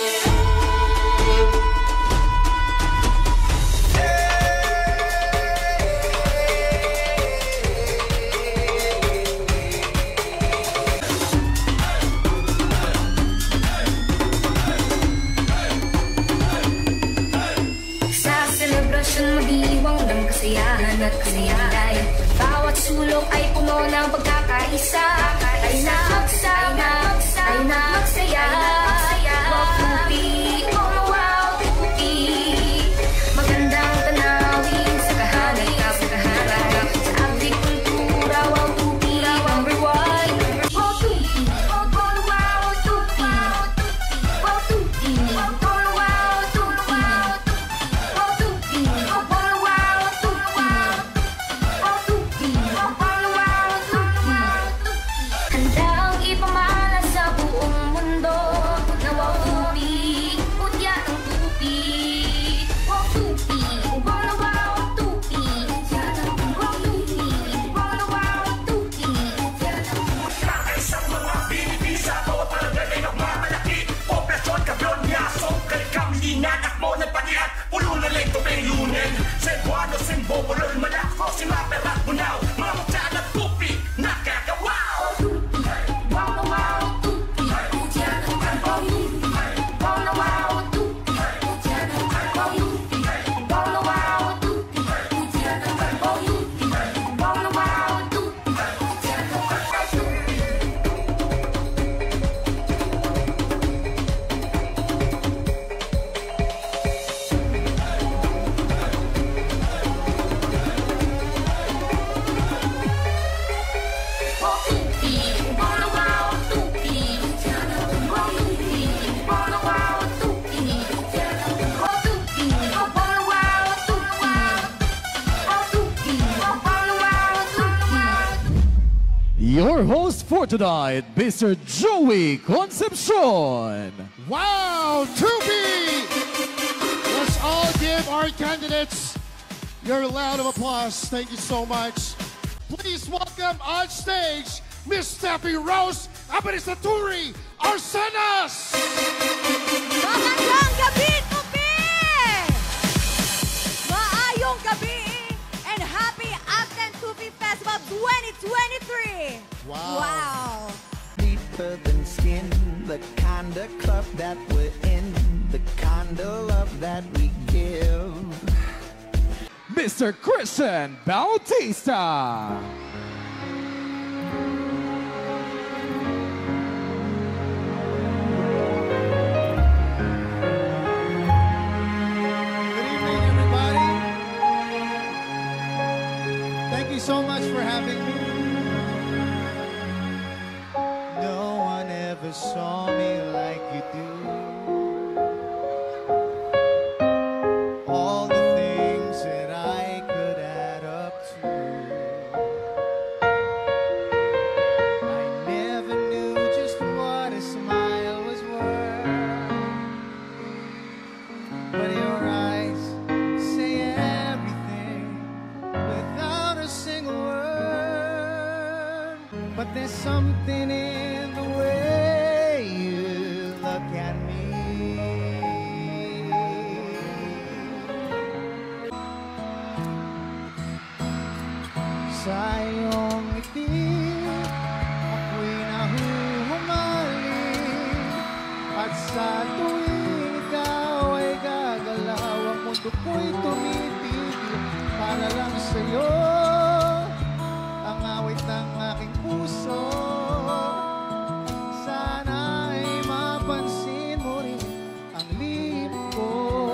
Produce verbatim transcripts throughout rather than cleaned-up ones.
Kasiyahan at kasiyahan, bawat sulok ay puno ng pagkakaisa. Ay na magsama, ay na magsaya. Wow, tupi, oh wow, tupi. Magandang tanawin sa kahanap, sa kahanap. Sa ating kultura, wow, tupi, number one. Wow, tupi, oh wow, tupi. Wow, tupi, oh wow, tupi. Wow, tupi, oh wow. Handang ipamalas sa buong mundo na wow tupi, putya ng tupi. Wow tupi, wow na wow tupi. Wow tupi, wow na wow tupi. Kakaisang mga binibisa ko talaga ay nagmamalaki. Operasyon Kablon niya, so kalikam linanak mo ng paniat. Pulo na lento may lunen. Cebuano, Simbo, Bolol, Malako, Simaperat, Bunaw. Mga mutya na tupi, nakakawaw. Your host for tonight, Mister Joey Concepcion. Wow, Tupi! Let's all give our candidates your round of applause. Thank you so much. Please welcome on stage Miss Steffi Rose Aparisaturi Arsenas! Magandang gabi, Tupi! Maayong gabi and happy Acten Tupi Festival twenty twenty-three! Wow. Wow. Deeper than skin, the kind of club that we're in, the kind of love that we give. Mister Christian Bautista. Good evening, everybody. Thank you so much for having me. No one ever saw me like you do. All the things that I could add up to. I never knew just what a smile was worth. But your eyes say everything without a single word. But there's something in the way you look at me. Sa iyong ngiti, ako'y nahuhumaling. At sa tuwing ikaw ay gagalaw, ang mundo ko'y tumitigil para lang sa'yo. Ang awit ng aking puso, sana ay mapansin mo rin ang lihim ko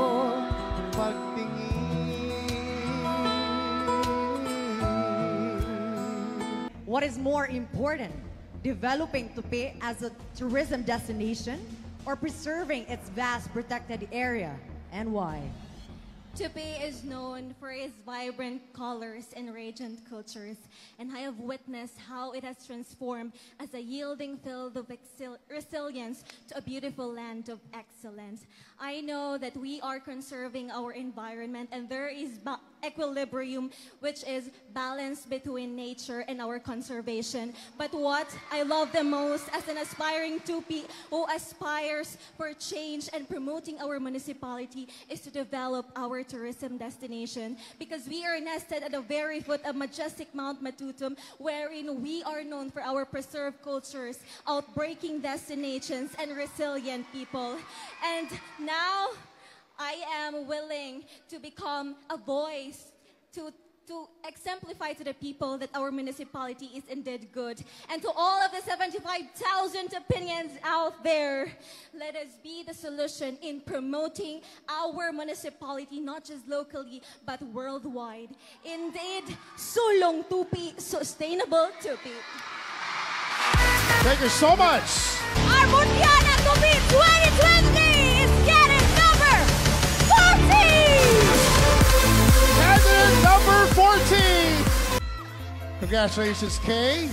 pagtingin. What is more important, developing Tupi as a tourism destination or preserving its vast protected area, and why? Tupi is known for its vibrant colors and radiant cultures, and I have witnessed how it has transformed as a yielding field of excel resilience to a beautiful land of excellence. I know that we are conserving our environment, and there is equilibrium, which is balance between nature and our conservation. But what I love the most as an aspiring Tupi who aspires for change and promoting our municipality is to develop our tourism destination, because we are nested at the very foot of majestic Mount Matutum, wherein we are known for our preserved cultures, outbreaking destinations, and resilient people. And now I am willing to become a voice to to exemplify to the people that our municipality is indeed good. And to all of the seventy-five thousand opinions out there, let us be the solution in promoting our municipality, not just locally, but worldwide. Indeed, sulong Tupi, sustainable Tupi. Thank you so much. Our Mundiana Tupi twenty twenty is getting number fourteen! Candidate number fourteen. Congratulations, Kay.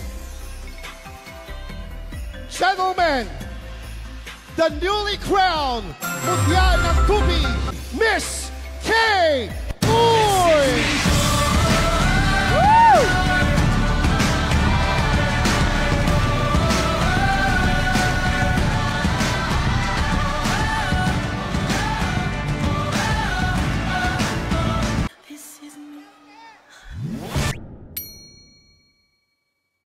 Gentlemen, the newly crowned Mundial ng Tupi, Miss